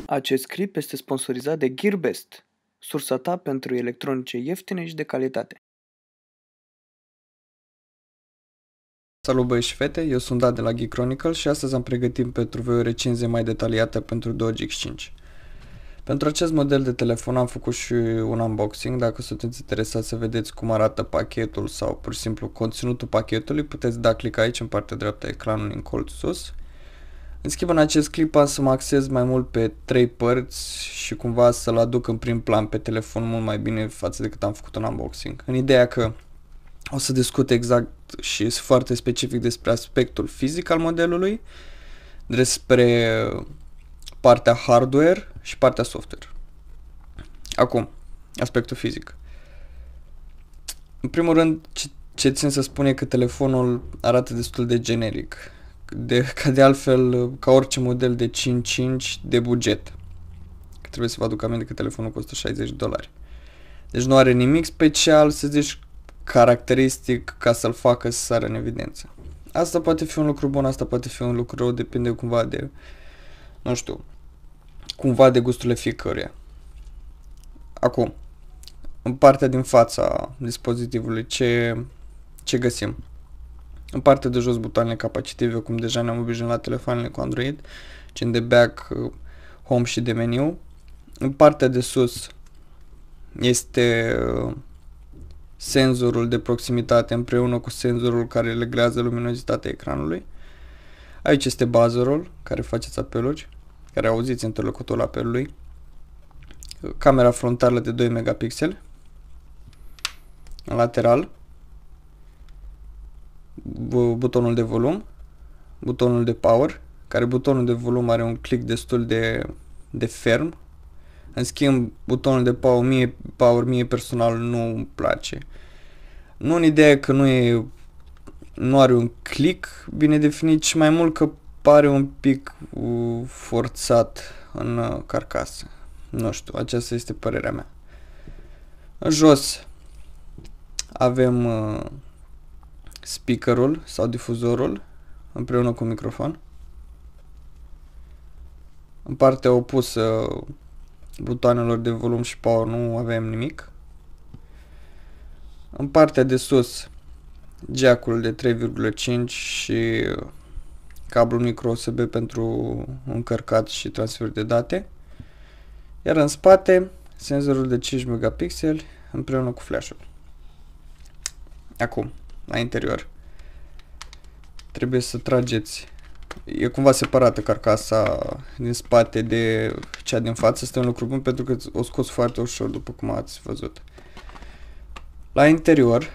Acest clip este sponsorizat de GearBest, sursa ta pentru electronice ieftine și de calitate. Salut băieți și fete, eu sunt Dat de la Geek Chronicle și astăzi am pregătit pentru voi o recenzie mai detaliată pentru Doge X5. Pentru acest model de telefon am făcut și un unboxing. Dacă sunteți interesați să vedeți cum arată pachetul sau pur și simplu conținutul pachetului, puteți da click aici în partea dreaptă a ecranului în colț sus. În schimb, în acest clip am să mă axez mai mult pe 3 părți și cumva să-l aduc în prim plan pe telefon mult mai bine față de cât am făcut un unboxing. În ideea că o să discut exact și foarte specific despre aspectul fizic al modelului, despre partea hardware și partea software. Acum, aspectul fizic. În primul rând, ce țin să spun e că telefonul arată destul de generic. Ca de altfel, ca orice model de 5.5 de buget. Că trebuie să vă aduc aminte că telefonul costă $60. Deci nu are nimic special, să zici, caracteristic ca să-l facă să sară în evidență. Asta poate fi un lucru bun, asta poate fi un lucru rău, depinde cumva de, nu știu, cumva de gusturile fiecăruia. Acum, în partea din fața dispozitivului, ce găsim? În partea de jos butoanele capacitive, cum deja ne-am obișnuit la telefoanele cu Android, gen de back, home și de meniu. În partea de sus este senzorul de proximitate împreună cu senzorul care reglează luminozitatea ecranului. Aici este buzzerul, care faceți apeluri, care auziți interlocutorul apelului. Camera frontală de 2 megapixeli. În lateral, butonul de volum, butonul de power, care butonul de volum are un click destul de ferm. În schimb, butonul de power mie personal nu îmi place. Nu în ideea că nu are un click bine definit, ci mai mult că pare un pic forțat în carcasă. Nu știu, aceasta este părerea mea. În jos avem speakerul sau difuzorul împreună cu microfon. În partea opusă butoanelor de volum și power nu avem nimic. În partea de sus jack-ul de 3,5 și cablul micro USB pentru încărcat și transfer de date. Iar în spate senzorul de 5 megapixeli împreună cu flash-ul. Acum, la interior trebuie să trageți. E cumva separată carcasa din spate de cea din față. Este un lucru bun pentru că o scos foarte ușor, după cum ați văzut. La interior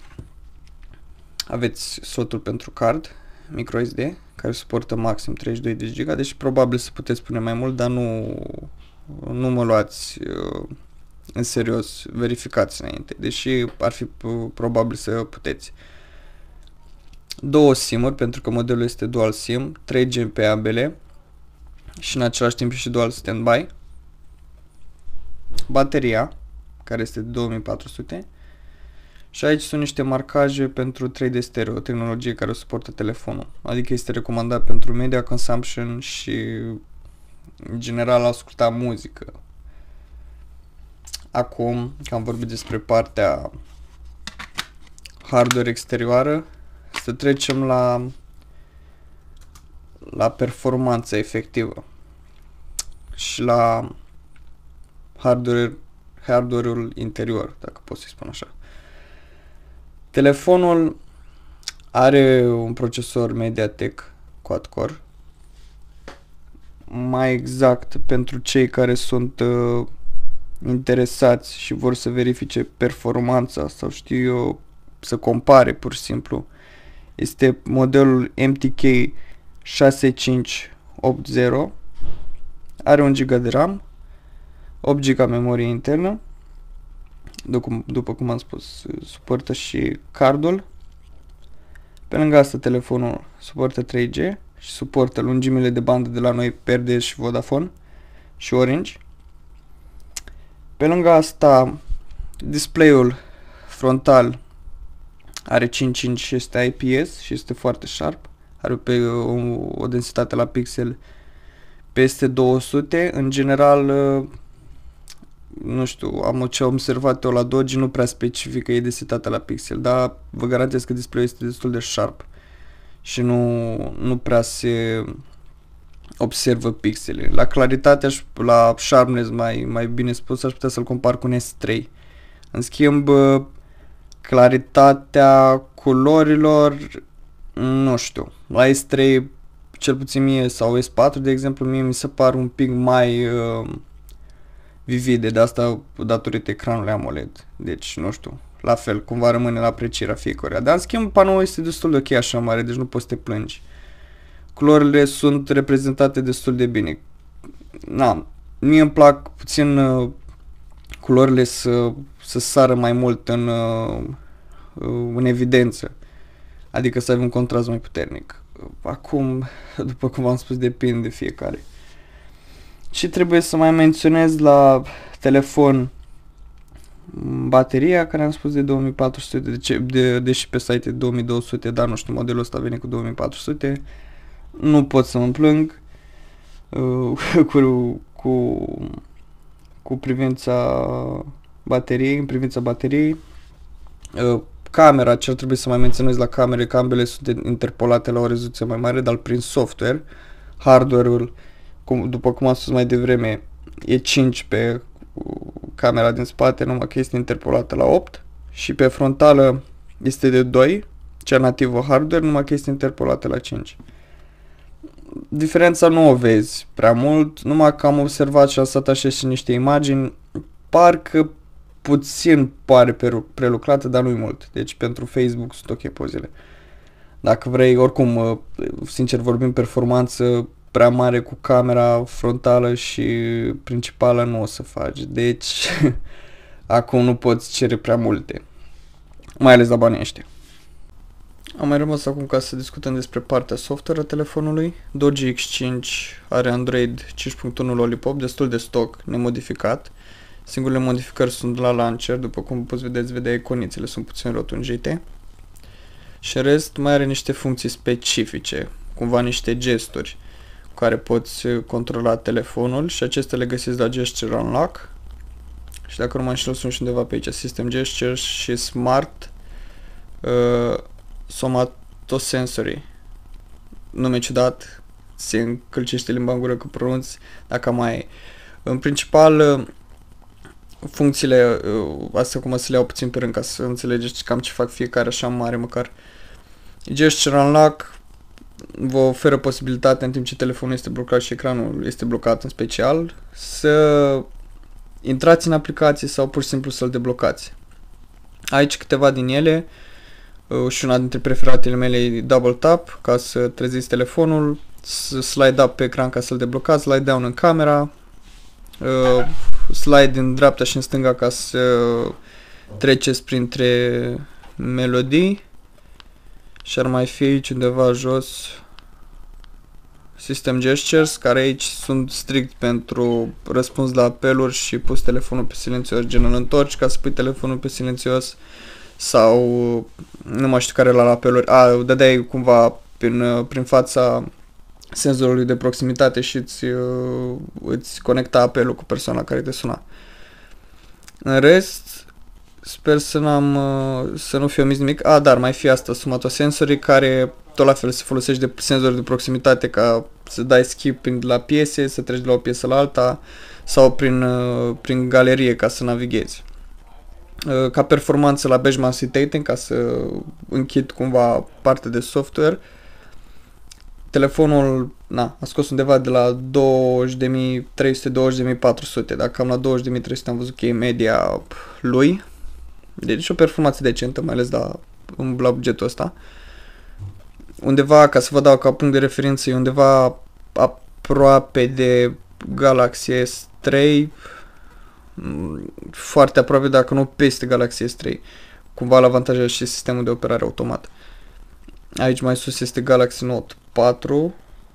aveți slotul pentru card microSD, care suportă maxim 32 de GB, deci probabil să puteți pune mai mult, dar nu mă luați în serios, verificați înainte, deși ar fi probabil să puteți. 2 SIM-uri, pentru că modelul este dual SIM, 3G pe ambele și în același timp și dual standby. Bateria, care este de 2400. Și aici sunt niște marcaje pentru 3D stereo, tehnologie care o suportă telefonul. Adică este recomandat pentru media consumption și în general asculta muzică. Acum că am vorbit despre partea hardware exterioară, să trecem la performanța efectivă și la hardware-ul interior, dacă pot să-i spun așa. Telefonul are un procesor MediaTek quad-core. Mai exact, pentru cei care sunt interesați și vor să verifice performanța sau știu eu, să compare pur și simplu, este modelul MTK 6580. Are 1 GB de RAM, 8 GB memorie internă. După cum am spus, suportă și cardul. Pe lângă asta, telefonul suportă 3G și suportă lungimile de bandă de la noi PRD și Vodafone și Orange. Pe lângă asta, display-ul frontal are 5.5 și este IPS și este foarte sharp. Are o densitate la pixel peste 200, în general, nu știu, am ce observat eu la Doji, nu prea specifică e de setată la pixel, dar vă garantez că display-ul este destul de sharp și nu prea se observă pixele. La claritate și la sharpness, mai bine spus, aș putea să-l compar cu un S3. În schimb, claritatea culorilor, nu știu, la S3, cel puțin mie, sau S4, de exemplu, mie mi se par un pic mai vivide, de asta datorită ecranului AMOLED. Deci, nu știu, la fel, cumva rămâne la aprecierea fiecăruia. Dar, în schimb, panoul este destul de ok așa mare, deci nu poți să te plângi. Culorile sunt reprezentate destul de bine. Mie îmi plac puțin culorile să sară mai mult în evidență. Adică să ai un contrast mai puternic. Acum, după cum v-am spus, depinde de fiecare. Și trebuie să mai menționez la telefon bateria, care am spus de 2400, deși pe site e 2200, dar nu știu, modelul ăsta vine cu 2400. Nu pot să mă plâng cu privința bateriei, în privința bateriei. Camera, ce ar trebui să mai menționez la camere, că ambele sunt interpolate la o rezoluție mai mare, dar prin software. Hardware-ul, după cum am spus mai devreme, e 5 pe camera din spate, numai că este interpolată la 8 și pe frontală este de 2, cea nativă hardware, numai că este interpolată la 5. Diferența nu o vezi prea mult, numai că am observat și am stat așa și niște imagini, parcă puțin pare prelucrată, dar nu-i mult. Deci pentru Facebook sunt ok pozele. Dacă vrei, oricum, sincer vorbim, performanță prea mare cu camera frontală și principală nu o să faci. Deci, acum nu poți cere prea multe. Mai ales la banii ăștia. Am mai rămas acum ca să discutăm despre partea software a telefonului. Doji X5 are Android 5.1 Lollipop, destul de stock, nemodificat. Singurele modificări sunt la launcher, după cum puteți vedea iconițele sunt puțin rotunjite. Și în rest mai are niște funcții specifice, cumva niște gesturi cu care poți controla telefonul și acestea le găsiți la Gesture Unlock. Și dacă nu mă înșel, sunt și undeva pe aici, System Gestures și Smart Somatosensory. Nume ciudat, se încălcește limba în gură că pronunți, dacă mai e. În principal, funcțiile, astea cum să le iau puțin pe rând ca să înțelegeți cam ce fac fiecare așa mare măcar. Gesture Unlock vă oferă posibilitatea, în timp ce telefonul este blocat și ecranul este blocat în special, să intrați în aplicație sau pur și simplu să-l deblocați. Aici câteva din ele și una dintre preferatele mele e Double Tap ca să treziți telefonul, Slide Up pe ecran ca să-l deblocați, Slide Down în camera, slide în dreapta și în stânga ca să treceți printre melodii și ar mai fi aici undeva jos System Gestures, care aici sunt strict pentru răspuns la apeluri și pus telefonul pe silențios, gen îl întorci ca să pui telefonul pe silențios sau nu mai știu care la apeluri, dădeai cumva prin fața senzorului de proximitate și îți conecta apelul cu persoana care te suna. În rest, sper să nu fi omis nimic. Dar mai fi asta, Somatosensory, care tot la fel se folosește de senzor de proximitate ca să dai skip la piese, să treci de la o piesă la alta sau prin galerie ca să navighezi. Ca performanță la benchmark Citation, ca să închid cumva partea de software, telefonul a scos undeva de la 20.300-20.400, dacă cam la 20.300 am văzut că e media lui, deci o performanță decentă, mai ales la bugetul ăsta. Undeva, ca să vă dau ca punct de referință, e undeva aproape de Galaxy S3, foarte aproape, dacă nu peste Galaxy S3, cumva la avantajul și sistemul de operare automat. Aici mai sus este Galaxy Note 4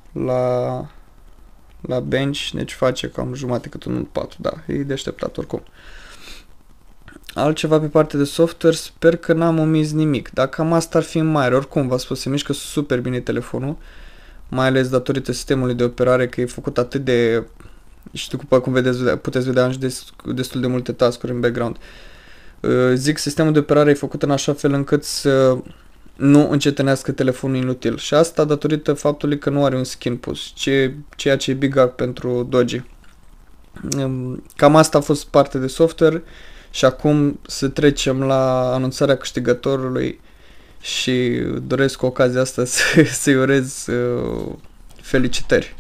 la bench, deci face cam jumate cât un Note 4, da, e de așteptat oricum. Altceva pe partea de software, sper că n-am omis nimic, dar cam asta ar fi în mare, oricum v-am spus, se mișcă super bine telefonul, mai ales datorită sistemului de operare, că e făcut atât de... Și după cum vedeți, puteți vedea și destul de multe task-uri în background. Zic, sistemul de operare e făcut în așa fel încât să nu încetinească telefonul inutil. Și asta datorită faptului că nu are un skin pus, ceea ce e big up pentru Doji. Cam asta a fost parte de software și acum să trecem la anunțarea câștigătorului și doresc cu ocazia asta să-i urez felicitări.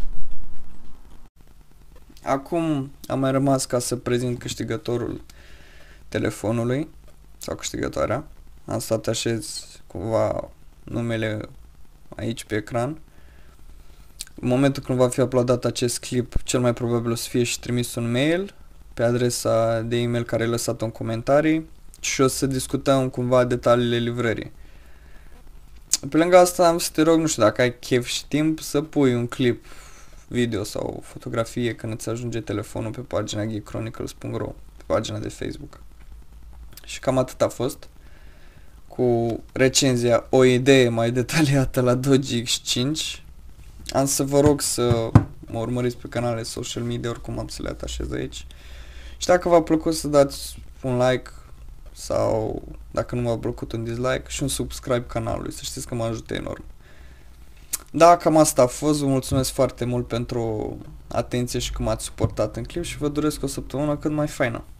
Acum am mai rămas ca să prezint câștigătorul telefonului sau câștigătoarea. Am să atașez cumva numele aici pe ecran. În momentul când va fi uploadat acest clip, cel mai probabil o să fie și trimis un mail pe adresa de e-mail care e lăsat în comentarii și o să discutăm cumva detaliile livrării. Pe lângă asta am să te rog, nu știu, dacă ai chef și timp, să pui un clip video sau fotografie când îți ajunge telefonul pe pagina geekchronicles.ro, pe pagina de Facebook. Și cam atât a fost cu recenzia, o idee mai detaliată la Doji X5. Am să vă rog să mă urmăriți pe canalele social media, oricum am să le atașez aici. Și dacă v-a plăcut să dați un like sau dacă nu v-a plăcut un dislike și un subscribe canalului, să știți că mă ajută enorm. Da, cam asta a fost, vă mulțumesc foarte mult pentru atenție și că m-ați suportat în clip și vă doresc o săptămână cât mai faină.